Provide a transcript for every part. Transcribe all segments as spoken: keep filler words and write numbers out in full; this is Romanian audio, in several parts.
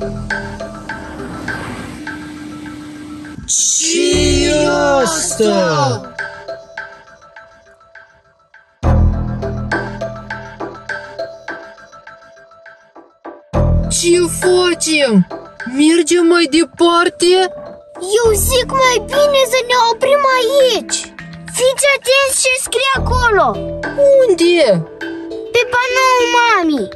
Ce-i asta? Ce facem? Mergem mai departe? Eu zic mai bine să ne oprim aici. Fiți atenți ce scrie acolo. Unde? Pe panoul mami.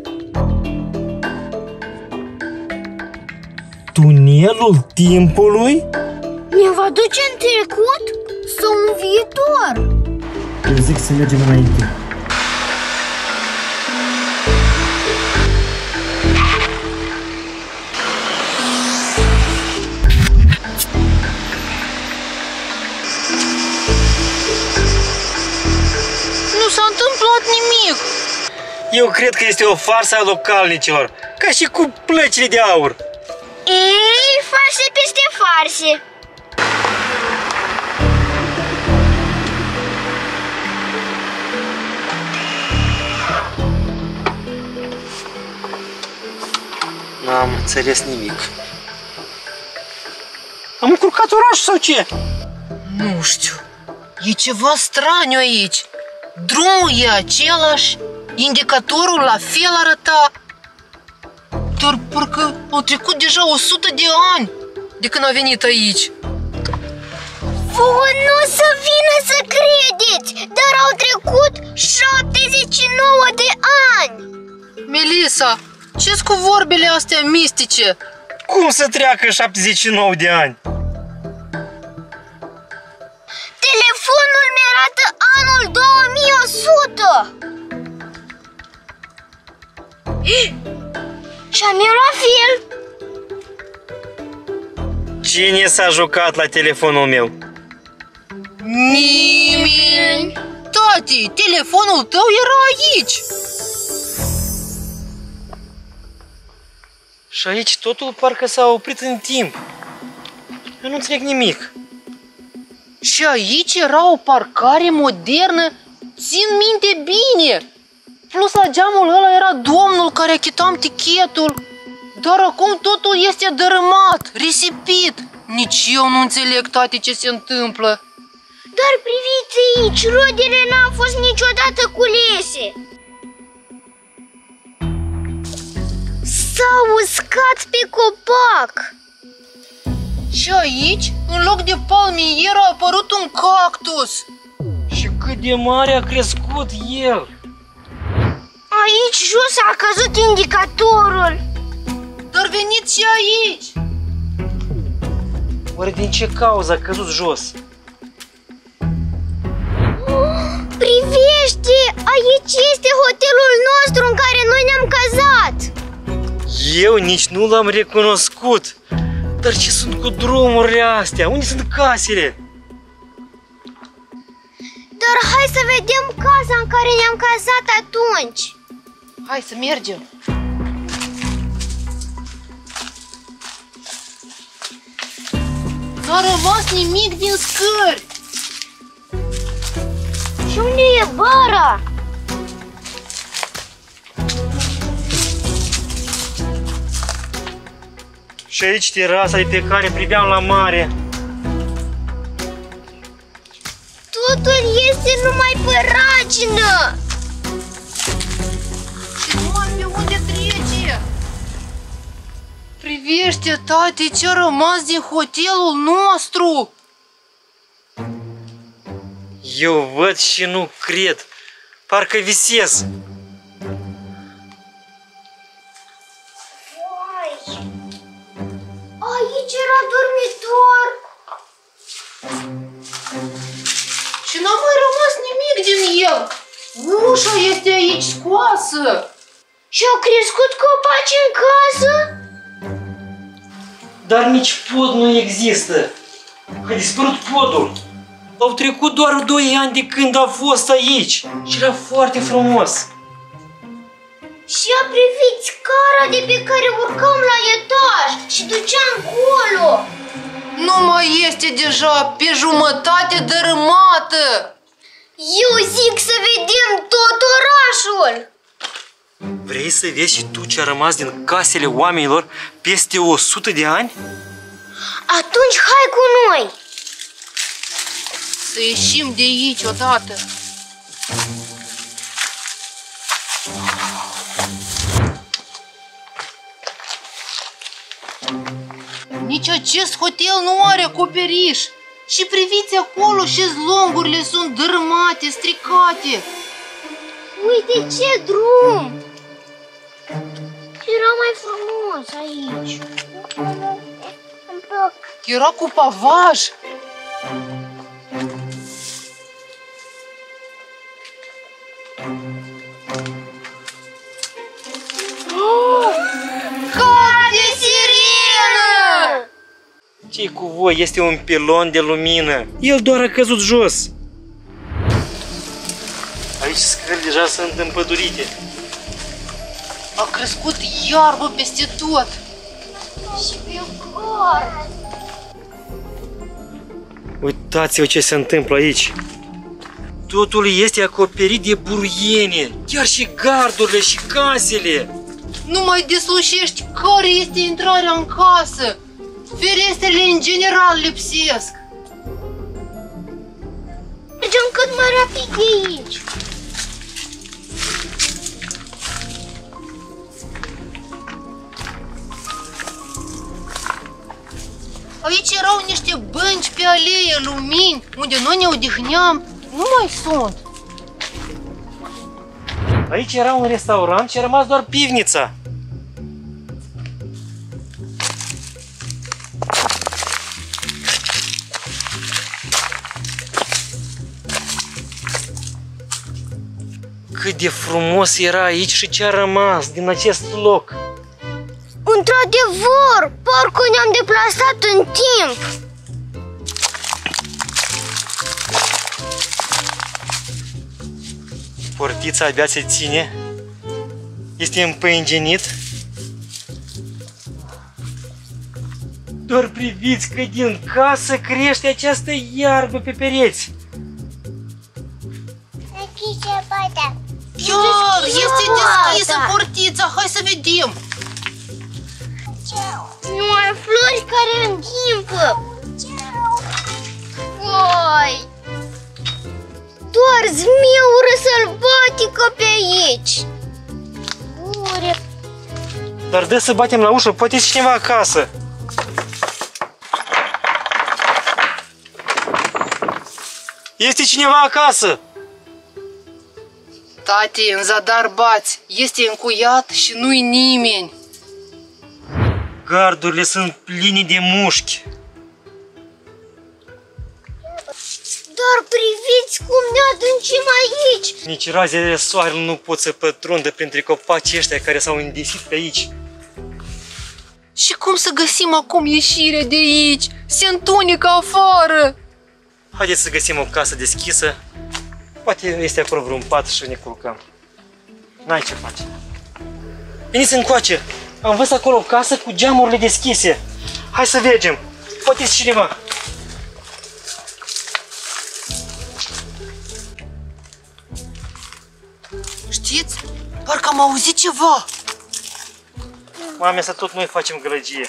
Tunelul timpului? Ne va duce în trecut sau în viitor? Eu zic să mergem înainte. Nu s-a întâmplat nimic. Eu cred că este o farsă a localnicilor, ca și cu plăcile de aur. Ei, farse peste farse. N-am înțeles nimic. Am încurcat orașul sau ce? Nu știu. E ceva straniu aici. Drumul e același, indicatorul la fel arăta. Dar parcă au trecut deja o sută de ani de când a venit aici. Vouă nu o să vină să credeți, dar au trecut șaptezeci și nouă de ani. Melissa, ce-s cu vorbele astea mistice? Cum să treacă șaptezeci și nouă de ani? Telefonul mi-arată anul două mii o sută. Și a mea la fel. Cine s-a jucat la telefonul meu? Nimeni! Tati, telefonul tău era aici. Și aici totul parcă s-a oprit în timp. Eu nu înțeleg nimic. Și aici era o parcare modernă. Țin minte bine. Plus la geamul ăla era domnul care achitam tichetul. Dar acum totul este dărâmat, risipit. Nici eu nu înțeleg, tati, ce se întâmplă. Dar priviți aici, rodele n-au fost niciodată culese. S-au uscat pe copac. Și aici, în loc de palmier, a apărut un cactus. Și cât de mare a crescut el. Aici jos a căzut indicatorul. Dar veniți și aici. Oare din ce cauză a căzut jos? Privește! Aici este hotelul nostru în care noi ne-am cazat. Eu nici nu l-am recunoscut. Dar ce sunt cu drumurile astea? Unde sunt casele? Dar hai să vedem casa în care ne-am cazat atunci. Hai să mergem. N-a rămas nimic din scări. Și unde e bara? Și aici terasa de pe care priveam la mare. Totul este numai pe ragină. Și numai pe unde trece. Privește, tati, ce a rămas din hotelul nostru. Eu văd și nu cred. Parcă visez. Uai! Aici era dormitor. Și n-a mai rămas nimic din el. Ușa este aici scoasă. Și au crescut copaci în casă? Dar nici pod nu există. A dispărut podul. Au trecut doar doi ani de când a fost aici. Și era foarte frumos. Și a privit scara de pe care urcam la etaj și ducea încolo. Nu mai este deja, pe jumătate dărâmată. Eu zic să vedem tot orașul. Vrei să vezi și tu ce a rămas din casele oamenilor peste o sută de ani? Atunci hai cu noi! Să ieșim de aici odată. Nici acest hotel nu are acoperiș. Și priviți acolo, șezlongurile sunt dărâmate, stricate. Uite ce drum! Era mai frumos aici. Îmi plac. Era cu pavaj. Oh! Cat de sirenă! Ce-i cu voi? Este un pilon de lumină. El doar a căzut jos. Aici scări deja sunt împădurite. A crescut iarbă peste tot. Și pe gard. Uitați-vă ce se întâmplă aici. Totul este acoperit de buruiene. Chiar și gardurile și casele. Nu mai deslușești care este intrarea în casă. Ferestrele în general lipsesc. Mergem cât mai rapid de aici. Aici erau niște bănci pe alee, lumini, unde noi ne odihneam. Nu mai sunt. Aici era un restaurant și a rămas doar pivnița. Cât de frumos era aici și ce a rămas din acest loc. Într-adevăr, parcă ne-am deplasat în timp. Portița abia se ține. Este împăingenit. Doar priviți că din casă crește această iarbă pe pereți. Închise poarta. Chiar, este deschisă portița, hai să vedem. Numai flori care înghimpă. Oi! Doar zmeură sălbatică pe aici. Ure. Dar dă să batem la ușă, poate e cineva acasă. Este cineva acasă. Tati, în zadar bați, este încuiat și nu-i nimeni. Gardurile sunt pline de mușchi. Doar priviți cum ne adâncim aici. Nici razele soarelui nu pot să pătrundă printre copacii ăștia care s-au îndesit pe aici. Și cum să găsim acum ieșire de aici? Se întunecă afară. Haideți să găsim o casă deschisă. Poate este acolo vreun pat și ne culcăm. N-ai ce face. Veniți încoace. Am văzut acolo o casă cu geamurile deschise. Hai să mergem. Poate este cineva. Știți? Parcă am auzit ceva. Mame, să tot noi facem gălăgie.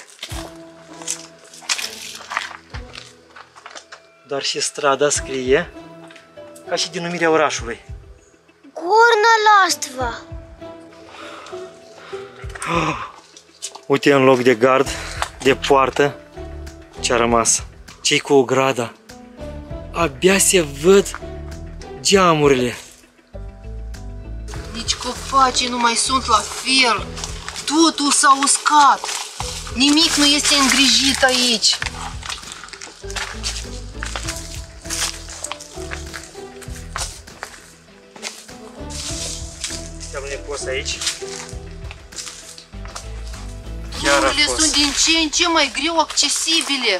Dar și strada scrie ca și denumirea orașului. Gorna Lastva. Uite, în loc de gard, de poartă, ce a rămas. Ce-i cu ograda? Abia se văd geamurile. Nici copacii nu mai sunt la fel. Totul s-a uscat. Nimic nu este îngrijit aici. Este alunecos aici. Chiar a Drumurile fost. sunt din ce în ce mai greu accesibile.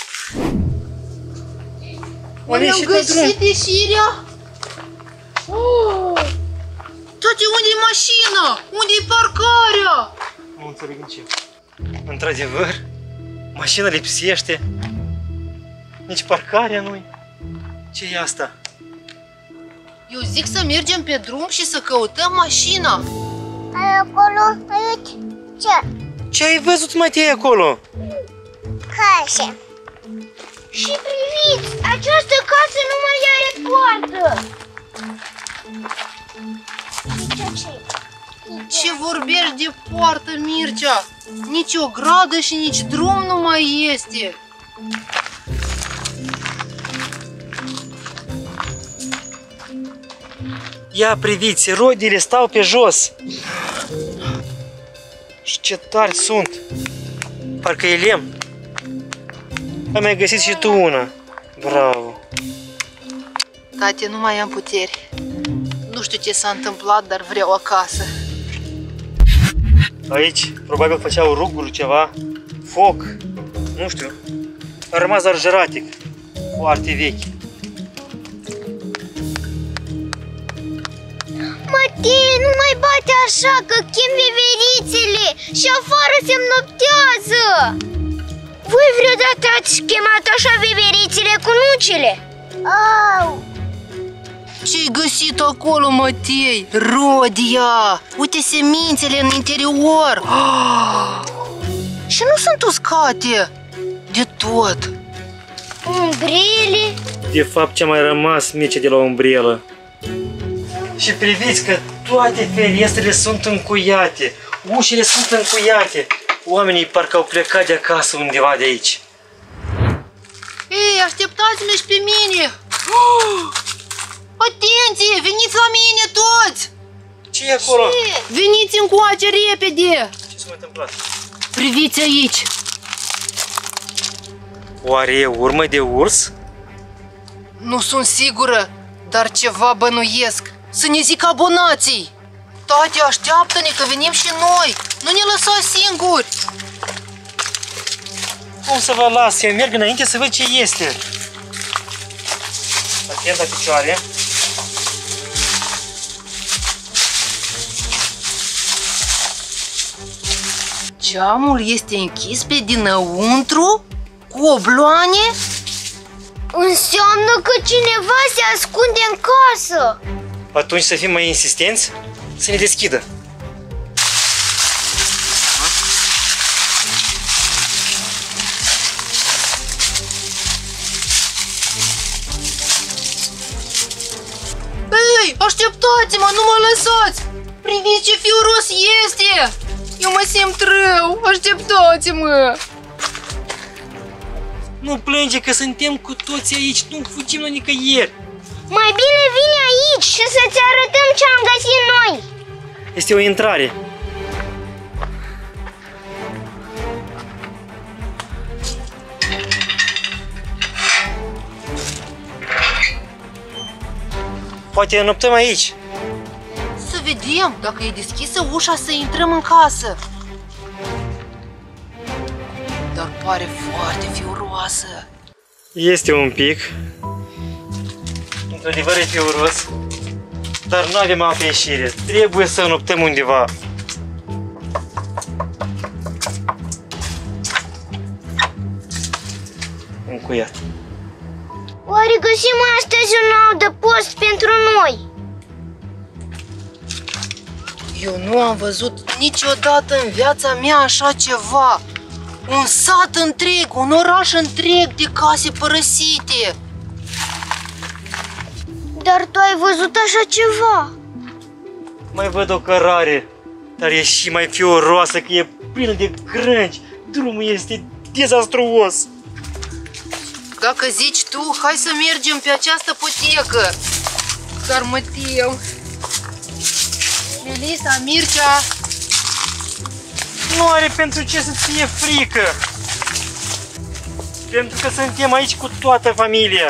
Unde Am ieșit la drum? găsit ieșirea? Oh! Tati, unde-i mașina? Unde-i parcarea? Nu înțeleg nici eu. Într-adevăr, mașina lipsește. Nici parcarea nu-i. Ce e asta? Eu zic să mergem pe drum și să căutăm mașina. Ai acolo, aici, ce? Ce ai văzut, Matei, acolo? Case. Și priviți, această casă nu mai are poartă. Ce vorbești de poartă, Mircea? Nici o gradă și nici drum nu mai este. Ia priviți, rodile stau pe jos. Și ce tari sunt. Parcă e lemn. Ai mai găsit și tu una. Bravo. Tate, nu mai am puteri. Nu știu ce s-a întâmplat, dar vreau acasă. Aici probabil făceau ruguri ceva. Foc. Nu știu. A rămas doar jăratic. Foarte vechi. Matei, nu mai bate așa, că chem veverițele și afară se noptează. Voi vreodată ați chemat așa veverițele cu nucile? Au! Ce-ai găsit acolo, Matei? Rodia! Uite semințele în interior! Ah! Și nu sunt uscate de tot. Umbrele? De fapt, ce-a mai rămas mice de la umbrelă. Și priviți că toate ferestrele sunt încuiate, ușile sunt încuiate. Oamenii parcă au plecat de acasă undeva de aici. Ei, așteptați-mă și pe mine! Oh! Atenție! Veniți la mine toți! Ce e acolo? Ce? Veniți încoace repede! Ce s-a întâmplat? Priviți aici! Oare e urmă de urs? Nu sunt sigură, dar ceva bănuiesc. Să ne zic abonații! Tati, așteaptă-ne că venim și noi! Nu ne lăsa singuri! Cum să vă las? Eu merg înainte să văd ce este. Atent la picioare. Geamul este închis pe dinăuntru? Cu obloane? Înseamnă că cineva se ascunde în casă. Atunci să fim mai insistenți, să ne deschidă. Ei, așteptați-mă, nu mă lăsați! Priviți ce fioros este! Eu mă simt rău, așteptați-mă! Nu plânge că suntem cu toți aici, nu fugim la nicăieri. Mai bine vine aici și să-ți arătăm ce am găsit noi. Este o intrare. Poate înoptăm aici. Să vedem, dacă e deschisă ușa să intrăm în casă. Dar pare foarte fioroasă. Este un pic. Într-adevăr e fioros. Dar nu avem altă ieșire. Trebuie să înoptăm undeva. Încuiat. Oare găsim astăzi un adăpost pentru noi? Eu nu am văzut niciodată în viața mea așa ceva. Un sat întreg, un oraș întreg de case părăsite. Dar tu ai văzut așa ceva? Mai văd o cărare, dar e și mai fioroasă, că e plină de grânci. Drumul este dezastruos. Dacă zici tu, hai să mergem pe această potecă. Dar mă tem. Melisa, Mircea, Nu are pentru ce să-ți fie frică. Pentru că suntem aici cu toată familia.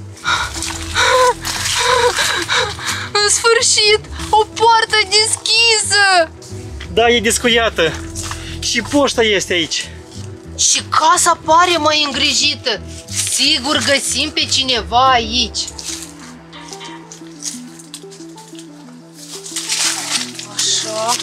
în sfârșit, o poartă deschisă. Da, e descuiată. Și poșta este aici. Și casa pare mai îngrijită. Sigur găsim pe cineva aici. Așa.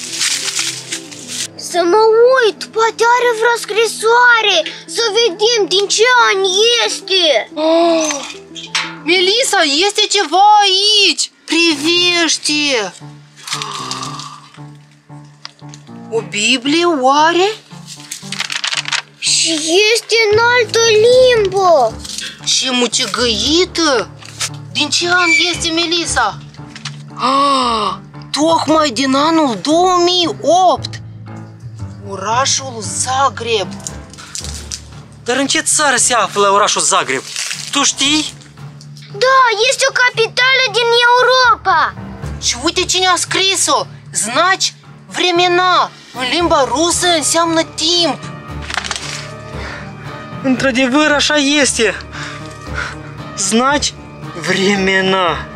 Să mă uit, poate are vreo scrisoare. Să vedem din ce an este. Oh, Melisa, este ceva aici. Privește. O Biblie, oare? Și este în altă limbă. Și mucegăită! Din ce an este, Melissa? Ah, tocmai din anul două mii opt! Orașul Zagreb. Dar în ce țară se află orașul Zagreb? Tu știi? Da, este o capitală din Europa. Și uite cine a scris-o! Znaci vremena! În limba rusă înseamnă timp! Într-adevăr, așa este. Znaci vremena.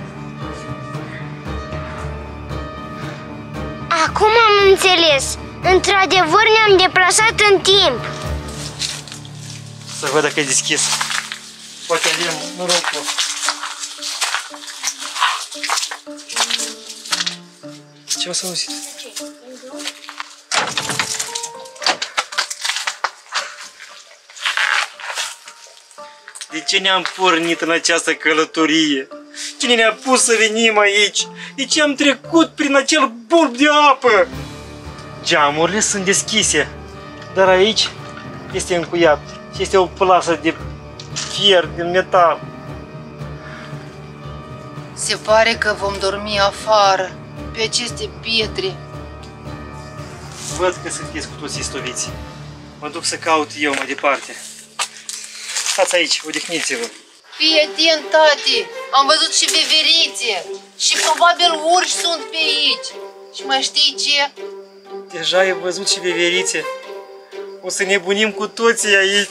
Acum am înțeles. Într-adevăr ne-am deplasat în timp. Să văd dacă e deschis. Poate avem norocul. Ce s-a auzit? De ce ne-am pornit în această călătorie? Cine ne-a pus să venim aici? De ce am trecut prin acel bulb de apă? Geamurile sunt deschise, dar aici este încuiat și este o plasă de fier, de metal. Se pare că vom dormi afară, pe aceste pietre. Văd că sunteți cu toții stoviți. Mă duc să caut eu mai departe. Stați aici, odihniți-vă. Fii atent, tati! Am văzut și veverițe. Și probabil urși sunt pe aici. Și mai știi ce? Deja ai văzut și veverițe. O să nebunim cu toții aici.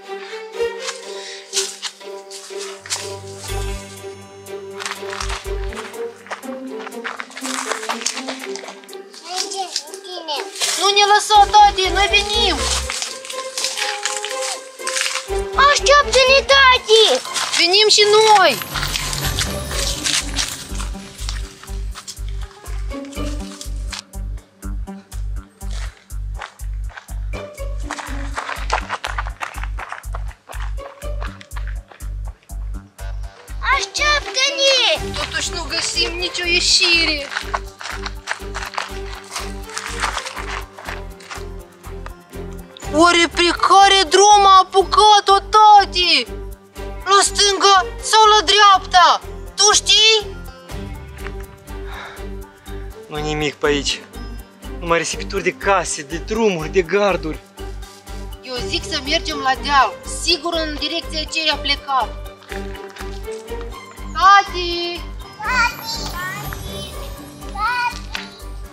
Nu ne lăsa, tati! Noi venim! Așteaptă-ne, tati! Venim și noi! Așteaptă-ne! Totuși nu găsim nicio ieșire. Oare pe care drum a apucat-o, tati? La stânga sau la dreapta? Tu știi? Nu nimic pe aici. Numai risipituri de case, de drumuri, de garduri. Eu zic să mergem la deal. Sigur în direcția aceea a plecat. Tati! Tati! Tati! Tati!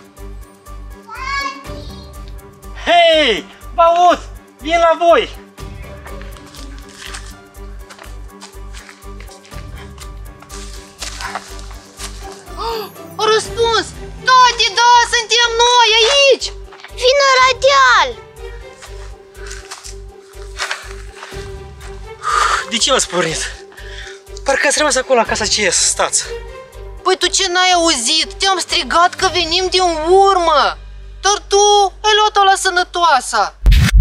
Tati! Hei! Vă aud! Vin la voi! A răspuns! Tati, da, suntem noi aici! Vină la deal! De ce ați pornit? Parcă ați rămas acolo la casa aceea să stați. Păi tu ce n-ai auzit? Te-am strigat că venim din urmă! Dar tu ai luat-o la sănătoasă!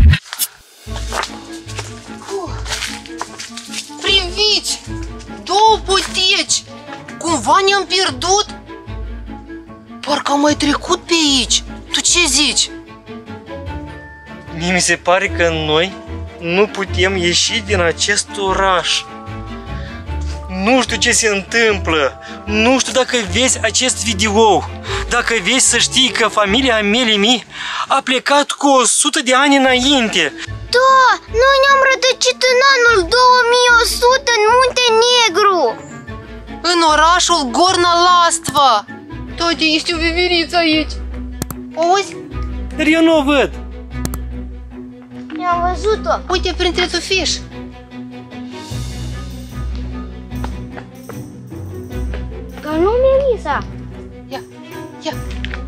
Priviți! Două poteci! Cumva ne-am pierdut? Parcă am mai trecut pe aici! Tu ce zici? Mie mi se pare că noi nu putem ieși din acest oraș. Nu știu ce se întâmplă. Nu știu dacă vezi acest video. Dacă vezi, să știi că familia Amelie a plecat cu o sută de ani înainte. Da, noi ne-am rătăcit în anul două mii o sută în Muntenegru. În orașul Gorna Lastva! Tati, este o veveriță aici! Auzi? Dar eu nu o văd. Ne-am văzut-o. Uite printre tufiș! Că nu, Melissa. Ia, ia!